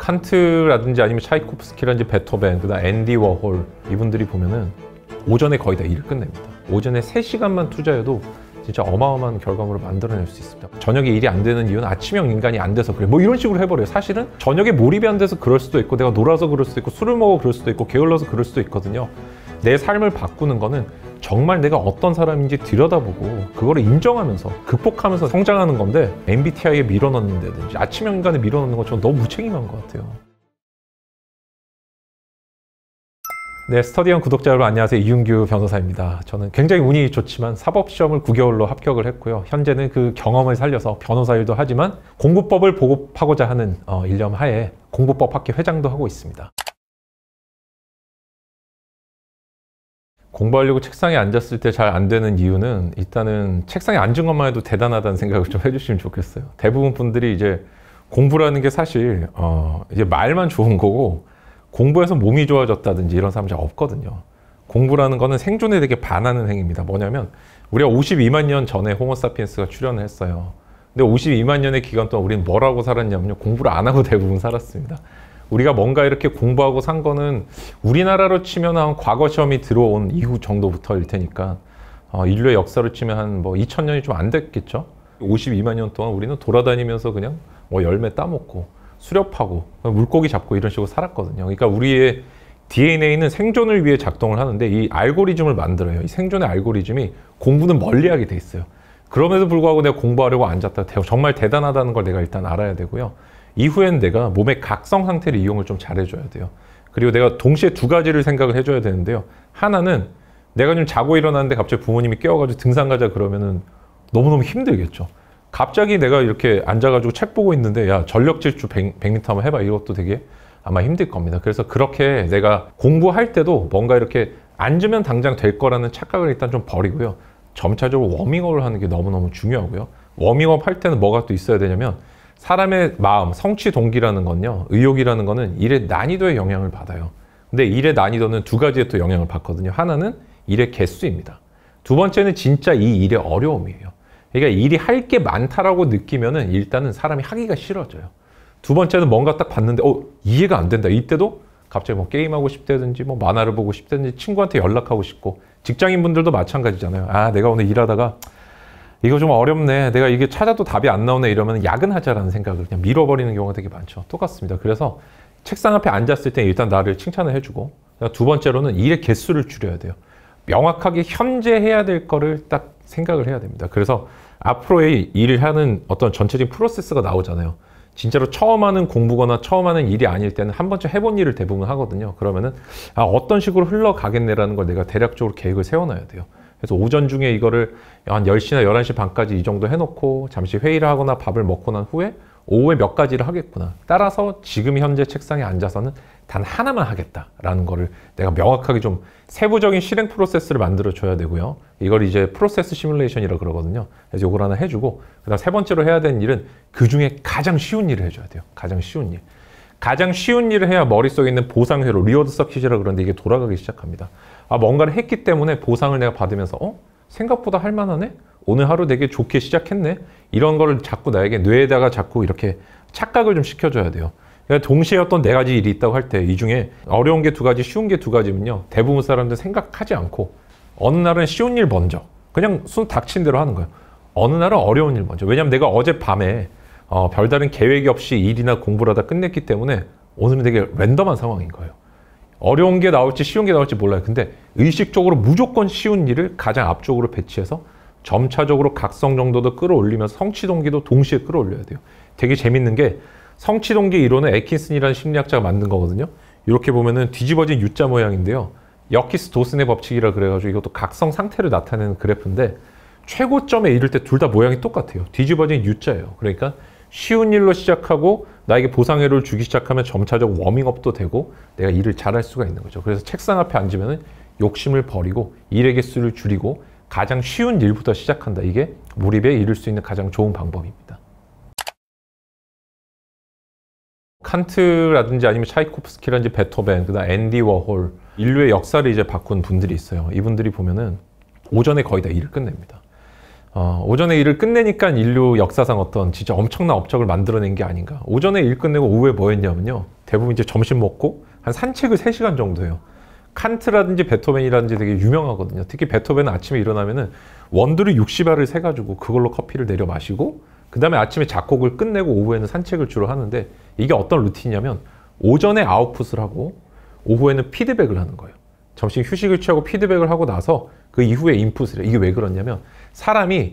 칸트라든지 아니면 차이코프스키라든지 베토벤, 그다음 앤디 워홀, 이분들이 보면은 오전에 거의 다 일을 끝냅니다. 오전에 3시간만 투자해도 진짜 어마어마한 결과물을 만들어낼 수 있습니다. 저녁에 일이 안 되는 이유는 아침형 인간이 안 돼서 그래, 뭐 이런 식으로 해버려요. 사실은 저녁에 몰입이 안 돼서 그럴 수도 있고, 내가 놀아서 그럴 수도 있고, 술을 먹어 그럴 수도 있고, 게을러서 그럴 수도 있거든요. 내 삶을 바꾸는 거는 정말 내가 어떤 사람인지 들여다보고 그거를 인정하면서 극복하면서 성장하는 건데, MBTI에 밀어넣는다든지 아침형 인간에 밀어넣는 건 저는 너무 무책임한 것 같아요. 네, 스터디형 구독자 여러분 안녕하세요. 이윤규 변호사입니다. 저는 굉장히 운이 좋지만 사법시험을 9개월로 합격을 했고요. 현재는 그 경험을 살려서 변호사 일도 하지만 공부법을 보급하고자 하는 일념 하에 공부법 학회 회장도 하고 있습니다. 공부하려고 책상에 앉았을 때 잘 안 되는 이유는, 일단은 책상에 앉은 것만 해도 대단하다는 생각을 좀 해주시면 좋겠어요. 대부분 분들이 이제 공부라는 게 사실 이제 말만 좋은 거고, 공부해서 몸이 좋아졌다든지 이런 사람 잘 없거든요. 공부라는 거는 생존에 되게 반하는 행위입니다. 뭐냐면 우리가 52만 년 전에 호모사피엔스가 출현을 했어요. 근데 52만 년의 기간 동안 우리는 뭐라고 살았냐면요, 공부를 안 하고 대부분 살았습니다. 우리가 뭔가 이렇게 공부하고 산 거는 우리나라로 치면 한 과거 시험이 들어온 이후 정도부터일 테니까 인류의 역사로 치면 한 뭐 2000년이 좀 안 됐겠죠. 52만 년 동안 우리는 돌아다니면서 그냥 뭐 열매 따먹고 수렵하고 물고기 잡고 이런 식으로 살았거든요. 그러니까 우리의 DNA는 생존을 위해 작동을 하는데, 이 알고리즘을 만들어요. 이 생존의 알고리즘이 공부는 멀리하게 돼 있어요. 그럼에도 불구하고 내가 공부하려고 앉았다, 정말 대단하다는 걸 내가 일단 알아야 되고요. 이후엔 내가 몸의 각성 상태를 이용을 좀 잘해줘야 돼요. 그리고 내가 동시에 두 가지를 생각을 해줘야 되는데요. 하나는 내가 좀 자고 일어났는데 갑자기 부모님이 깨워가지고 등산 가자 그러면은 너무너무 힘들겠죠. 갑자기 내가 이렇게 앉아가지고 책 보고 있는데, 야, 전력 질주 100m 한번 해봐, 이것도 되게 아마 힘들 겁니다. 그래서 그렇게 내가 공부할 때도 뭔가 이렇게 앉으면 당장 될 거라는 착각을 일단 좀 버리고요. 점차적으로 워밍업을 하는 게 너무너무 중요하고요. 워밍업 할 때는 뭐가 또 있어야 되냐면, 사람의 마음, 성취 동기라는 건요, 의욕이라는 거는 일의 난이도에 영향을 받아요. 근데 일의 난이도는 두 가지에 또 영향을 받거든요. 하나는 일의 개수입니다. 두 번째는 진짜 이 일의 어려움이에요. 그러니까 일이 할 게 많다라고 느끼면은 일단은 사람이 하기가 싫어져요. 두 번째는 뭔가 딱 봤는데 이해가 안 된다. 이때도 갑자기 뭐 게임하고 싶다든지 뭐 만화를 보고 싶다든지 친구한테 연락하고 싶고, 직장인분들도 마찬가지잖아요. 아, 내가 오늘 일하다가 이거 좀 어렵네, 내가 이게 찾아도 답이 안 나오네, 이러면 야근하자라는 생각을 그냥 밀어버리는 경우가 되게 많죠. 똑같습니다. 그래서 책상 앞에 앉았을 때 일단 나를 칭찬을 해주고, 두 번째로는 일의 개수를 줄여야 돼요. 명확하게 현재 해야 될 거를 딱 생각을 해야 됩니다. 그래서 앞으로의 일을 하는 어떤 전체적인 프로세스가 나오잖아요. 진짜로 처음 하는 공부거나 처음 하는 일이 아닐 때는 한 번쯤 해본 일을 대부분 하거든요. 그러면은 어떤 식으로 흘러가겠네라는 걸 내가 대략적으로 계획을 세워놔야 돼요. 그래서 오전 중에 이거를 한 10시나 11시 반까지 이 정도 해놓고 잠시 회의를 하거나 밥을 먹고 난 후에 오후에 몇 가지를 하겠구나. 따라서 지금 현재 책상에 앉아서는 단 하나만 하겠다라는 거를 내가 명확하게 좀 세부적인 실행 프로세스를 만들어 줘야 되고요. 이걸 이제 프로세스 시뮬레이션이라고 그러거든요. 그래서 이걸 하나 해주고, 그다음 세 번째로 해야 되는 일은 그 중에 가장 쉬운 일을 해줘야 돼요. 가장 쉬운 일. 가장 쉬운 일을 해야 머릿속에 있는 보상회로, 리워드 서킷이라고 그러는데 이게 돌아가기 시작합니다. 뭔가를 했기 때문에 보상을 내가 받으면서 생각보다 할만하네? 오늘 하루 되게 좋게 시작했네? 이런 거를 자꾸 나에게 뇌에다가 자꾸 이렇게 착각을 좀 시켜줘야 돼요. 그러니까 동시에 어떤 4가지 일이 있다고 할 때 이 중에 어려운 게 2가지, 쉬운 게 2가지면요, 대부분 사람들 생각하지 않고 어느 날은 쉬운 일 먼저 그냥 순 닥친 대로 하는 거예요. 어느 날은 어려운 일 먼저. 왜냐면 내가 어젯밤에 별다른 계획이 없이 일이나 공부를 하다 끝냈기 때문에 오늘은 되게 랜덤한 상황인 거예요. 어려운 게 나올지 쉬운 게 나올지 몰라요. 근데 의식적으로 무조건 쉬운 일을 가장 앞쪽으로 배치해서 점차적으로 각성 정도도 끌어올리면서 성취 동기도 동시에 끌어올려야 돼요. 되게 재밌는 게, 성취 동기 이론은 애킨슨이라는 심리학자가 만든 거거든요. 이렇게 보면은 뒤집어진 U자 모양인데요. 여키스 도슨의 법칙이라 그래가지고 이것도 각성 상태를 나타내는 그래프인데, 최고점에 이를 때 둘 다 모양이 똑같아요. 뒤집어진 U자예요. 그러니까 쉬운 일로 시작하고 나에게 보상회로를 주기 시작하면 점차적 워밍업도 되고 내가 일을 잘할 수가 있는 거죠. 그래서 책상 앞에 앉으면 욕심을 버리고 일의 개수를 줄이고 가장 쉬운 일부터 시작한다. 이게 몰입에 이를 수 있는 가장 좋은 방법입니다. 칸트라든지 아니면 차이코프스키라든지 베토벤, 그다음 앤디 워홀, 인류의 역사를 이제 바꾼 분들이 있어요. 이분들이 보면은 오전에 거의 다 일을 끝냅니다. 오전에 일을 끝내니까 인류 역사상 어떤 진짜 엄청난 업적을 만들어낸 게 아닌가. 오전에 일 끝내고 오후에 뭐 했냐면요, 대부분 이제 점심 먹고 한 산책을 3시간 정도 해요. 칸트라든지 베토벤이라든지 되게 유명하거든요. 특히 베토벤은 아침에 일어나면은 원두를 60알을 세가지고 그걸로 커피를 내려 마시고 그 다음에 아침에 작곡을 끝내고 오후에는 산책을 주로 하는데 이게 어떤 루틴이냐면 오전에 아웃풋을 하고 오후에는 피드백을 하는 거예요. 점심 휴식을 취하고 피드백을 하고 나서 그 이후에 인풋을 해요. 이게 왜 그러냐면 사람이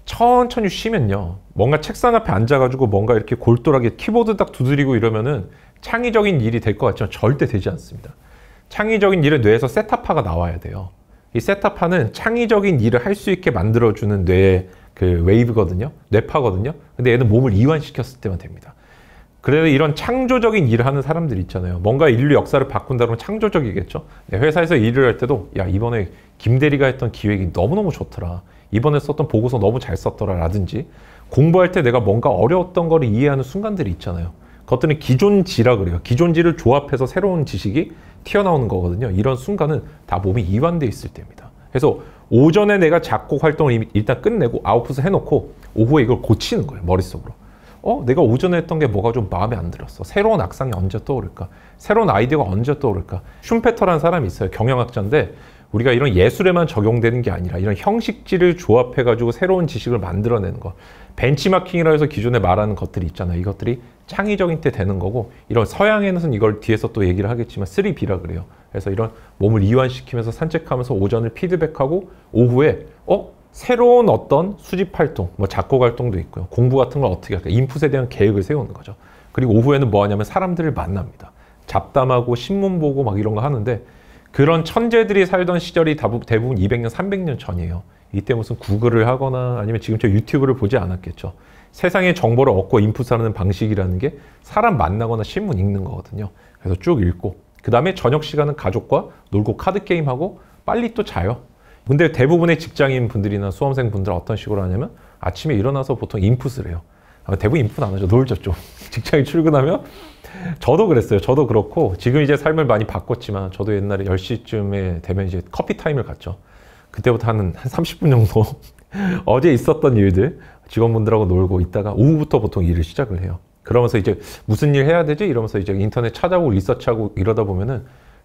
천천히 쉬면요. 뭔가 책상 앞에 앉아가지고 뭔가 이렇게 골똘하게 키보드 딱 두드리고 이러면은 창의적인 일이 될 것 같지만 절대 되지 않습니다. 창의적인 일을 뇌에서 세타파가 나와야 돼요. 이 세타파는 창의적인 일을 할 수 있게 만들어주는 뇌의 그 웨이브거든요. 뇌파거든요. 근데 얘는 몸을 이완시켰을 때만 됩니다. 그래서 이런 창조적인 일을 하는 사람들 있잖아요. 뭔가 인류 역사를 바꾼다 그러면 창조적이겠죠. 회사에서 일을 할 때도 야 이번에 김 대리가 했던 기획이 너무너무 좋더라. 이번에 썼던 보고서 너무 잘 썼더라 라든지 공부할 때 내가 뭔가 어려웠던 거를 이해하는 순간들이 있잖아요. 그것들은 기존지라 그래요. 기존지를 조합해서 새로운 지식이 튀어나오는 거거든요. 이런 순간은 다 몸이 이완돼 있을 때입니다. 그래서 오전에 내가 작곡 활동을 일단 끝내고 아웃풋을 해놓고 오후에 이걸 고치는 거예요. 머릿속으로. 내가 오전에 했던 게 뭐가 좀 마음에 안 들었어. 새로운 악상이 언제 떠오를까? 새로운 아이디어가 언제 떠오를까? 슌페터라는 사람이 있어요. 경영학자인데 우리가 이런 예술에만 적용되는 게 아니라 이런 형식지를 조합해가지고 새로운 지식을 만들어내는 거. 벤치마킹이라 해서 기존에 말하는 것들이 있잖아요. 이것들이 창의적인 때 되는 거고 이런 서양에는 이걸 뒤에서 또 얘기를 하겠지만 3B라 그래요. 그래서 이런 몸을 이완시키면서 산책하면서 오전을 피드백하고 오후에 새로운 어떤 수집 활동, 뭐 작곡 활동도 있고요. 공부 같은 걸 어떻게 할까? 인풋에 대한 계획을 세우는 거죠. 그리고 오후에는 뭐 하냐면 사람들을 만납니다. 잡담하고 신문 보고 막 이런 거 하는데 그런 천재들이 살던 시절이 대부분 200년, 300년 전이에요. 이때 무슨 구글을 하거나 아니면 지금처럼 유튜브를 보지 않았겠죠. 세상의 정보를 얻고 인풋하는 방식이라는 게 사람 만나거나 신문 읽는 거거든요. 그래서 쭉 읽고 그 다음에 저녁 시간은 가족과 놀고 카드게임하고 빨리 또 자요. 근데 대부분의 직장인 분들이나 수험생 분들은 어떤 식으로 하냐면 아침에 일어나서 보통 인풋을 해요. 대부분 인풋 안 하죠. 놀죠 좀. 직장에 출근하면 저도 그랬어요. 저도 그렇고 지금 이제 삶을 많이 바꿨지만 저도 옛날에 10시쯤에 되면 이제 커피 타임을 갖죠. 그때부터 한 30분 정도 어제 있었던 일들 직원분들하고 놀고 있다가 오후부터 보통 일을 시작을 해요. 그러면서 이제 무슨 일 해야 되지? 이러면서 이제 인터넷 찾아보고 리서치하고 이러다 보면은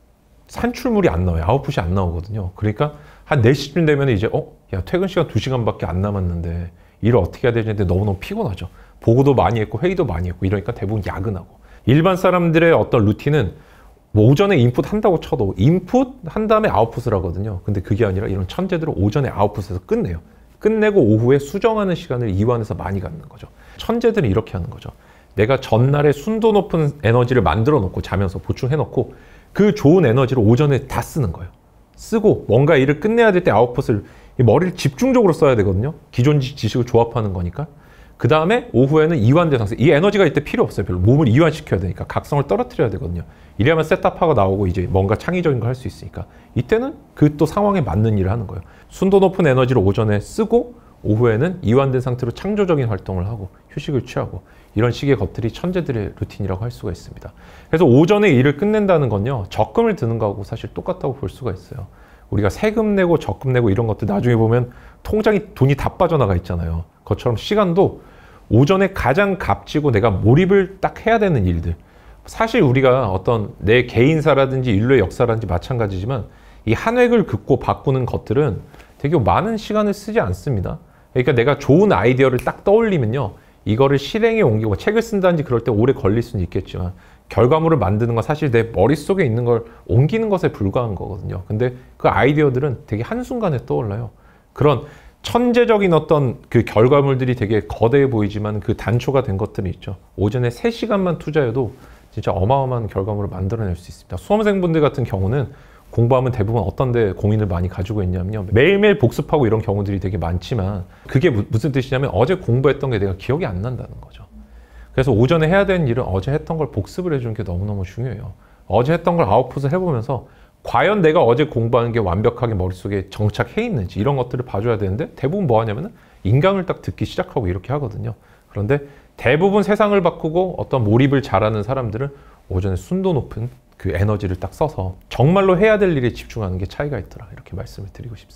산출물이 안 나와요. 아웃풋이 안 나오거든요. 그러니까 한 4시쯤 되면 이제 야 퇴근 시간 2시간밖에 안 남았는데 일을 어떻게 해야 되지? 했는데 너무너무 피곤하죠. 보고도 많이 했고 회의도 많이 했고 이러니까 대부분 야근하고 일반 사람들의 어떤 루틴은 뭐 오전에 인풋 한다고 쳐도 인풋 한 다음에 아웃풋을 하거든요. 근데 그게 아니라 이런 천재들은 오전에 아웃풋에서 끝내요. 끝내고 오후에 수정하는 시간을 이완해서 많이 갖는 거죠. 천재들은 이렇게 하는 거죠. 내가 전날에 순도 높은 에너지를 만들어 놓고 자면서 보충해 놓고 그 좋은 에너지를 오전에 다 쓰는 거예요. 쓰고 뭔가 일을 끝내야 될 때 아웃풋을 머리를 집중적으로 써야 되거든요. 기존 지식을 조합하는 거니까. 그 다음에 오후에는 이완된 상태. 이 에너지가 이때 필요 없어요. 별로. 몸을 이완시켜야 되니까. 각성을 떨어뜨려야 되거든요. 이래야만 셋업하고 나오고 이제 뭔가 창의적인 걸 할 수 있으니까. 이때는 그 또 상황에 맞는 일을 하는 거예요. 순도 높은 에너지를 오전에 쓰고 오후에는 이완된 상태로 창조적인 활동을 하고 휴식을 취하고 이런 식의 것들이 천재들의 루틴이라고 할 수가 있습니다. 그래서 오전에 일을 끝낸다는 건요. 적금을 드는 거하고 사실 똑같다고 볼 수가 있어요. 우리가 세금 내고 적금 내고 이런 것들 나중에 보면 통장에 돈이 다 빠져나가 있잖아요. 그것처럼 시간도 오전에 가장 값지고 내가 몰입을 딱 해야 되는 일들. 사실 우리가 어떤 내 개인사라든지 인류의 역사라든지 마찬가지지만 이 한 획을 긋고 바꾸는 것들은 되게 많은 시간을 쓰지 않습니다. 그러니까 내가 좋은 아이디어를 딱 떠올리면요. 이거를 실행에 옮기고 책을 쓴다든지 그럴 때 오래 걸릴 수는 있겠지만 결과물을 만드는 건 사실 내 머릿속에 있는 걸 옮기는 것에 불과한 거거든요. 근데 그 아이디어들은 되게 한순간에 떠올라요. 그런 천재적인 어떤 그 결과물들이 되게 거대해 보이지만 그 단초가 된 것들이 있죠. 오전에 3시간만 투자해도 진짜 어마어마한 결과물을 만들어낼 수 있습니다. 수험생분들 같은 경우는 공부하면 대부분 어떤 데 고민을 많이 가지고 있냐면요. 매일매일 복습하고 이런 경우들이 되게 많지만 그게 무슨 뜻이냐면 어제 공부했던 게 내가 기억이 안 난다는 거죠. 그래서 오전에 해야 되는 일은 어제 했던 걸 복습을 해주는 게 너무너무 중요해요. 어제 했던 걸 아웃풋을 해보면서 과연 내가 어제 공부한 게 완벽하게 머릿속에 정착해 있는지 이런 것들을 봐줘야 되는데 대부분 뭐 하냐면 인강을 딱 듣기 시작하고 이렇게 하거든요. 그런데 대부분 세상을 바꾸고 어떤 몰입을 잘하는 사람들은 오전에 순도 높은 그 에너지를 딱 써서 정말로 해야 될 일에 집중하는 게 차이가 있더라. 이렇게 말씀을 드리고 싶습니다.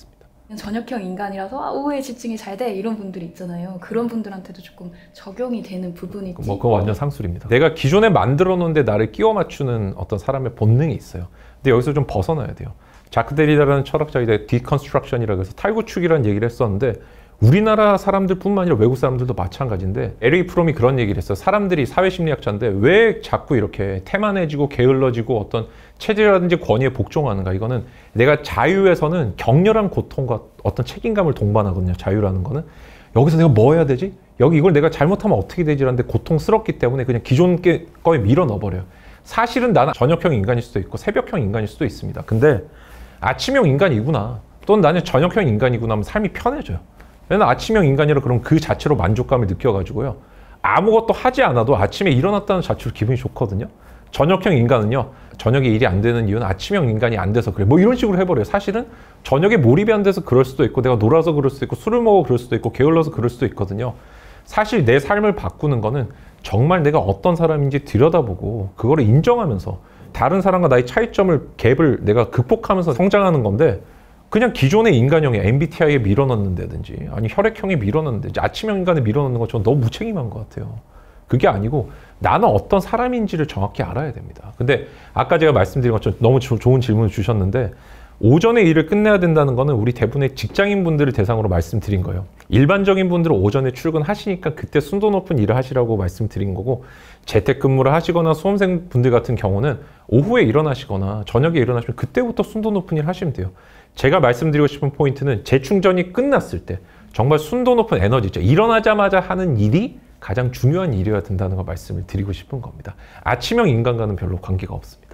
저녁형 인간이라서 오후에 집중이 잘 돼 이런 분들이 있잖아요. 그런 분들한테도 조금 적용이 되는 부분이지. 뭐 그건 완전 상술입니다. 내가 기존에 만들어 놓은 데 나를 끼워 맞추는 어떤 사람의 본능이 있어요. 근데 여기서 좀 벗어나야 돼요. 자크 데리다라는 철학자가 디컨스트럭션이라고 해서 탈구축이라는 얘기를 했었는데 우리나라 사람들뿐만 아니라 외국 사람들도 마찬가지인데 에릭 프롬이 그런 얘기를 했어요. 사람들이 사회심리학자인데 왜 자꾸 이렇게 태만해지고 게을러지고 어떤 체제라든지 권위에 복종하는가. 이거는 내가 자유에서는 격렬한 고통과 어떤 책임감을 동반하거든요. 자유라는 거는. 여기서 내가 뭐 해야 되지? 여기 이걸 내가 잘못하면 어떻게 되지라는데 고통스럽기 때문에 그냥 기존 거에 밀어 넣어버려요. 사실은 나는 저녁형 인간일 수도 있고 새벽형 인간일 수도 있습니다. 근데 아침형 인간이구나. 또는 나는 저녁형 인간이구나 하면 삶이 편해져요. 왜냐면 아침형 인간이라 그러면 그 자체로 만족감을 느껴가지고요. 아무것도 하지 않아도 아침에 일어났다는 자체로 기분이 좋거든요. 저녁형 인간은요. 저녁에 일이 안 되는 이유는 아침형 인간이 안 돼서 그래. 뭐 이런 식으로 해버려요. 사실은 저녁에 몰입이 안 돼서 그럴 수도 있고 내가 놀아서 그럴 수도 있고 술을 먹어 그럴 수도 있고 게을러서 그럴 수도 있거든요. 사실 내 삶을 바꾸는 거는 정말 내가 어떤 사람인지 들여다보고 그거를 인정하면서 다른 사람과 나의 차이점을 갭을 내가 극복하면서 성장하는 건데 그냥 기존의 인간형에 MBTI에 밀어넣는다든지 아니 혈액형에 밀어넣는다든지 아침형 인간에 밀어넣는 건 저는 너무 무책임한 것 같아요. 그게 아니고 나는 어떤 사람인지를 정확히 알아야 됩니다. 근데 아까 제가 말씀드린 것처럼 너무 좋은 질문을 주셨는데 오전에 일을 끝내야 된다는 거는 우리 대부분의 직장인분들을 대상으로 말씀드린 거예요. 일반적인 분들은 오전에 출근하시니까 그때 순도 높은 일을 하시라고 말씀드린 거고 재택근무를 하시거나 수험생분들 같은 경우는 오후에 일어나시거나 저녁에 일어나시면 그때부터 순도 높은 일 하시면 돼요. 제가 말씀드리고 싶은 포인트는 재충전이 끝났을 때 정말 순도 높은 에너지죠. 일어나자마자 하는 일이 가장 중요한 일이어야 된다는 걸 말씀을 드리고 싶은 겁니다. 아침형 인간과는 별로 관계가 없습니다.